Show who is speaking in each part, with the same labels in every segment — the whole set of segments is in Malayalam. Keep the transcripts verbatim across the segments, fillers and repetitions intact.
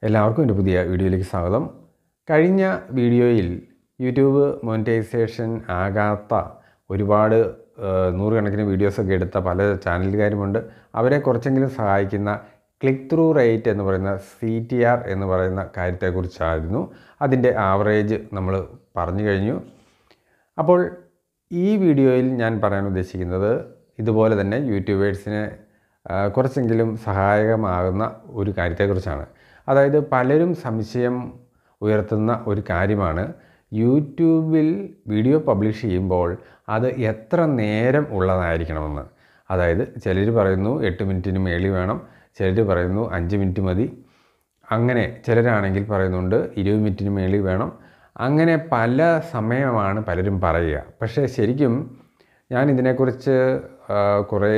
Speaker 1: എല്ലാവർക്കും എൻ്റെ പുതിയ വീഡിയോയിലേക്ക് സ്വാഗതം. കഴിഞ്ഞ വീഡിയോയിൽ യൂട്യൂബ് മോണിറ്റൈസേഷൻ ആകാത്ത ഒരുപാട് നൂറുകണക്കിന് വീഡിയോസൊക്കെ എടുത്ത പല ചാനലുകാരുമുണ്ട്. അവരെ കുറച്ചെങ്കിലും സഹായിക്കുന്ന ക്ലിക്ക് ത്രൂ റേറ്റ് എന്ന് പറയുന്ന സി ടി ആർ എന്ന് പറയുന്ന കാര്യത്തെക്കുറിച്ചായിരുന്നു. അതിൻ്റെ ആവറേജ് നമ്മൾ പറഞ്ഞു കഴിഞ്ഞു. അപ്പോൾ ഈ വീഡിയോയിൽ ഞാൻ പറയാൻ ഉദ്ദേശിക്കുന്നത് ഇതുപോലെ തന്നെ യൂട്യൂബേഴ്സിന് കുറച്ചെങ്കിലും സഹായകമാകുന്ന ഒരു കാര്യത്തെക്കുറിച്ചാണ്. അതായത് പലരും സംശയം ഉയർത്തുന്ന ഒരു കാര്യമാണ്, യൂട്യൂബിൽ വീഡിയോ പബ്ലിഷ് ചെയ്യുമ്പോൾ അത് എത്ര നേരം ഉള്ളതായിരിക്കണമെന്ന്. അതായത് ചിലർ പറയുന്നു എട്ട് മിനിറ്റിന് മേളിൽ വേണം, ചിലർ പറയുന്നു അഞ്ച് മിനിറ്റ് മതി, അങ്ങനെ ചിലരാണെങ്കിൽ പറയുന്നുണ്ട് ഇരുപത് മിനിറ്റിന് മേളിൽ വേണം. അങ്ങനെ പല സമയമാണ് പലരും പറയുക. പക്ഷേ ശരിക്കും ഞാൻ ഇതിനെക്കുറിച്ച് കുറേ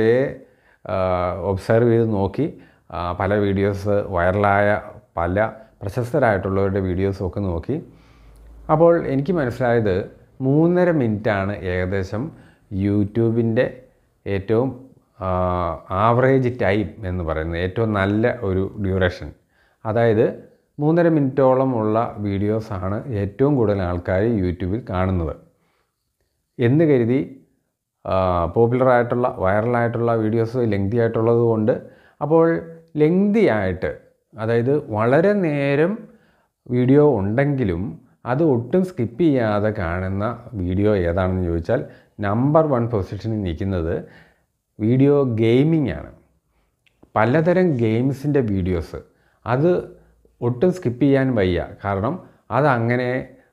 Speaker 1: ഒബ്സർവ് ചെയ്ത് നോക്കി, പല വീഡിയോസ് വൈറലായ പല പ്രശസ്തരായിട്ടുള്ളവരുടെ വീഡിയോസൊക്കെ നോക്കി. അപ്പോൾ എനിക്ക് മനസ്സിലായത് മൂന്നര മിനിറ്റാണ് ഏകദേശം യൂട്യൂബിൻ്റെ ഏറ്റവും ആവറേജ് ടൈം എന്ന് പറയുന്നത്, ഏറ്റവും നല്ല ഒരു ഡ്യൂറേഷൻ. അതായത് മൂന്നര മിനിറ്റോളം ഉള്ള വീഡിയോസാണ് ഏറ്റവും കൂടുതൽ ആൾക്കാർ യൂട്യൂബിൽ കാണുന്നത് എന്ന് കരുതി പോപ്പുലറായിട്ടുള്ള വൈറലായിട്ടുള്ള വീഡിയോസ് ലെങ്തി ആയിട്ടുള്ളത് കൊണ്ട്, അപ്പോൾ ലെങ്തി ആയിട്ട്, അതായത് വളരെ നേരം വീഡിയോ ഉണ്ടെങ്കിലും അത് ഒട്ടും സ്കിപ്പ് ചെയ്യാതെ കാണുന്ന വീഡിയോ ഏതാണെന്ന് ചോദിച്ചാൽ നമ്പർ വൺ പൊസിഷനിൽ നിൽക്കുന്നത് വീഡിയോ ഗെയിമിംഗ് ആണ്. പലതരം ഗെയിംസിൻ്റെ വീഡിയോസ് അത് ഒട്ടും സ്കിപ്പ് ചെയ്യാൻ വയ്യ. കാരണം അതങ്ങനെ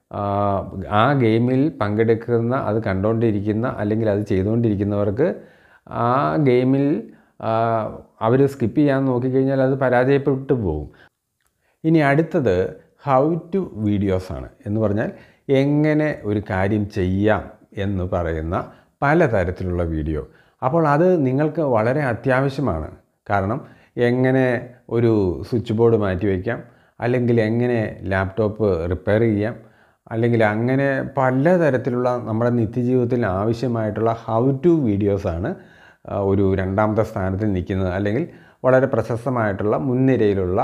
Speaker 1: ആ ഗെയിമിൽ പങ്കെടുക്കുന്ന, അത് കണ്ടുകൊണ്ടിരിക്കുന്ന അല്ലെങ്കിൽ അത് ചെയ്തുകൊണ്ടിരിക്കുന്നവർക്ക് ആ ഗെയിമിൽ അവർ സ്കിപ്പ് ചെയ്യാൻ നോക്കിക്കഴിഞ്ഞാൽ അത് പരാജയപ്പെട്ടു പോകും. ഇനി അടുത്തത് ഹൗ ടു വീഡിയോസാണ്. എന്ന് പറഞ്ഞാൽ എങ്ങനെ ഒരു കാര്യം ചെയ്യാം എന്ന് പറയുന്ന പലതരത്തിലുള്ള വീഡിയോ. അപ്പോൾ അത് നിങ്ങൾക്ക് വളരെ അത്യാവശ്യമാണ്. കാരണം എങ്ങനെ ഒരു സ്വിച്ച് ബോർഡ് മാറ്റി വയ്ക്കാം, അല്ലെങ്കിൽ എങ്ങനെ ലാപ്ടോപ്പ് റിപ്പയർ ചെയ്യാം, അല്ലെങ്കിൽ അങ്ങനെ പലതരത്തിലുള്ള നമ്മുടെ നിത്യജീവിതത്തിൽ ആവശ്യമായിട്ടുള്ള ഹൗ ടു വീഡിയോസാണ് ഒരു രണ്ടാമത്തെ സ്ഥാനത്തിൽ നിൽക്കുന്നത്, അല്ലെങ്കിൽ വളരെ പ്രശസ്തമായിട്ടുള്ള മുൻനിരയിലുള്ള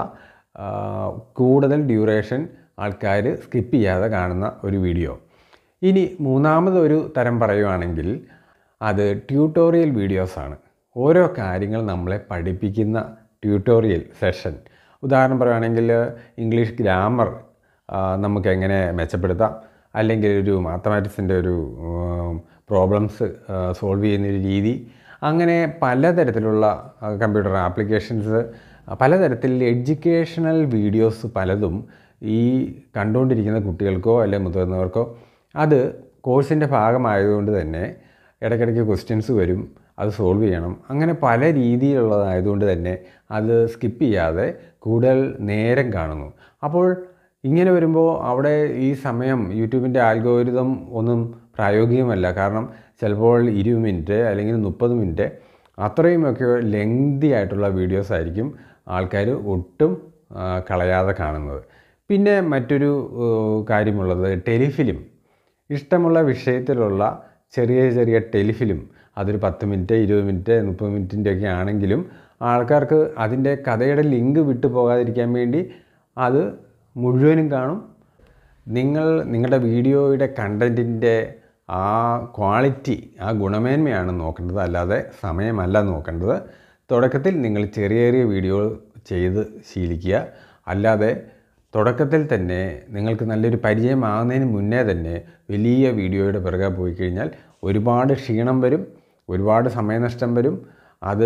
Speaker 1: കൂടുതൽ ഡ്യൂറേഷൻ ആൾക്കാർ സ്കിപ്പ് ചെയ്യാതെ കാണുന്ന ഒരു വീഡിയോ. ഇനി മൂന്നാമതൊരു തരം പറയുകയാണെങ്കിൽ അത് ട്യൂട്ടോറിയൽ വീഡിയോസാണ്. ഓരോ കാര്യങ്ങൾ നമ്മളെ പഠിപ്പിക്കുന്ന ട്യൂട്ടോറിയൽ സെഷൻ. ഉദാഹരണം പറയുകയാണെങ്കിൽ ഇംഗ്ലീഷ് ഗ്രാമർ നമുക്ക് എങ്ങനെ മെച്ചപ്പെടുത്താം, അല്ലെങ്കിൽ ഒരു മാത്തമാറ്റിക്സിൻ്റെ ഒരു പ്രോബ്ലംസ് സോൾവ് ചെയ്യുന്നൊരു രീതി, അങ്ങനെ പലതരത്തിലുള്ള കമ്പ്യൂട്ടർ ആപ്ലിക്കേഷൻസ്, പലതരത്തിൽ എഡ്യൂക്കേഷണൽ വീഡിയോസ് പലതും ഈ കണ്ടുകൊണ്ടിരിക്കുന്ന കുട്ടികൾക്കോ അല്ലെങ്കിൽ മുതിർന്നവർക്കോ അത് കോഴ്സിൻ്റെ ഭാഗമായതുകൊണ്ട് തന്നെ ഇടയ്ക്കിടയ്ക്ക് ക്വസ്റ്റ്യൻസ് വരും, അത് സോൾവ് ചെയ്യണം. അങ്ങനെ പല രീതിയിലുള്ളതായതുകൊണ്ട് തന്നെ അത് സ്കിപ്പ് ചെയ്യാതെ കൂടുതൽ നേരം കാണുന്നു. അപ്പോൾ ഇങ്ങനെ വരുമ്പോൾ അവിടെ ഈ സമയം യൂട്യൂബിൻ്റെ ആൽഗോരിതം ഒന്നും പ്രായോഗികമല്ല. കാരണം ചിലപ്പോൾ ഇരുപത് മിനിറ്റ് അല്ലെങ്കിൽ മുപ്പത് മിനിറ്റ് അത്രയുമൊക്കെ ലെങ്തി ആയിട്ടുള്ള വീഡിയോസ് ആയിരിക്കും ആൾക്കാർ ഒട്ടും കളയാതെ കാണുന്നത്. പിന്നെ മറ്റൊരു കാര്യമുള്ളത് ടെലിഫിലിം. ഇഷ്ടമുള്ള വിഷയത്തിലുള്ള ചെറിയ ചെറിയ ടെലിഫിലിം, അതൊരു പത്ത് മിനിറ്റ് ഇരുപത് മിനിറ്റ് മുപ്പത് മിനിറ്റിൻ്റെ ഒക്കെ ആണെങ്കിലും ആൾക്കാർക്ക് അതിൻ്റെ കഥയുടെ ലിങ്ക് വിട്ടു പോകാതിരിക്കാൻ വേണ്ടി അത് മുഴുവനും കാണും. നിങ്ങൾ നിങ്ങളുടെ വീഡിയോയുടെ കണ്ടൻറ്റിൻ്റെ ആ ക്വാളിറ്റി, ആ ഗുണമേന്മയാണ് നോക്കേണ്ടത്, അല്ലാതെ സമയമല്ല നോക്കേണ്ടത്. തുടക്കത്തിൽ നിങ്ങൾ ചെറിയ ചെറിയ വീഡിയോ ചെയ്ത് ശീലിക്കുക. അല്ലാതെ തുടക്കത്തിൽ തന്നെ നിങ്ങൾക്ക് നല്ലൊരു പരിചയമാകുന്നതിന് മുന്നേ തന്നെ വലിയ വീഡിയോയുടെ പിറകെ പോയി കഴിഞ്ഞാൽ ഒരുപാട് ക്ഷീണം വരും, ഒരുപാട് സമയനഷ്ടം വരും. അത്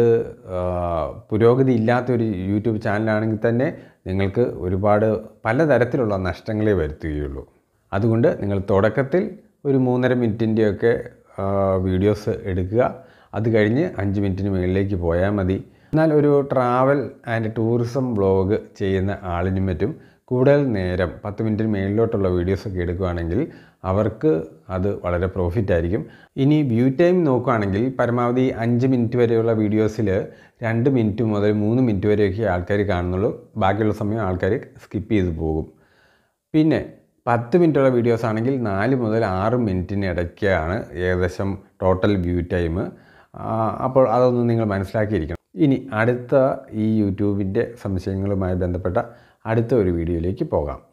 Speaker 1: പുരോഗതി ഇല്ലാത്തൊരു യൂട്യൂബ് ചാനലാണെങ്കിൽ തന്നെ നിങ്ങൾക്ക് ഒരുപാട് പലതരത്തിലുള്ള നഷ്ടങ്ങളെ വരുത്തുകയുള്ളൂ. അതുകൊണ്ട് നിങ്ങൾ തുടക്കത്തിൽ ഒരു മൂന്നര മിനിറ്റിൻ്റെയൊക്കെ വീഡിയോസ് എടുക്കുക. അത് കഴിഞ്ഞ് അഞ്ച് മിനിറ്റിന് മുകളിലേക്ക് പോയാൽ മതി. എന്നാൽ ഒരു ട്രാവൽ ആൻഡ് ടൂറിസം വ്ളോഗ് ചെയ്യുന്ന ആളിനും മറ്റും കൂടുതൽ നേരം പത്ത് മിനിറ്റിന് മേളിലോട്ടുള്ള വീഡിയോസൊക്കെ എടുക്കുകയാണെങ്കിൽ അവർക്ക് അത് വളരെ പ്രോഫിറ്റ് ആയിരിക്കും. ഇനി വ്യൂ ടൈം നോക്കുകയാണെങ്കിൽ പരമാവധി അഞ്ച് മിനിറ്റ് വരെയുള്ള വീഡിയോസിൽ രണ്ട് മിനിറ്റ് മുതൽ മൂന്ന് മിനിറ്റ് വരെയൊക്കെ ആൾക്കാർ കാണുന്നുള്ളൂ. ബാക്കിയുള്ള സമയം ആൾക്കാർ സ്കിപ്പ് ചെയ്ത് പോകും. പിന്നെ പത്ത് മിനിറ്റുള്ള വീഡിയോസ് ആണെങ്കിൽ നാല് മുതൽ ആറ് മിനിറ്റിന് ഇടയ്ക്കാണ് ഏകദേശം ടോട്ടൽ വ്യൂ ടൈം. അപ്പോൾ അതൊന്നും നിങ്ങൾ മനസ്സിലാക്കിയിരിക്കണം. ഇനി അടുത്ത ഈ യൂട്യൂബിൻ്റെ സംശയങ്ങളുമായി ബന്ധപ്പെട്ട അടുത്ത ഒരു വീഡിയോയിലേക്ക് പോകാം.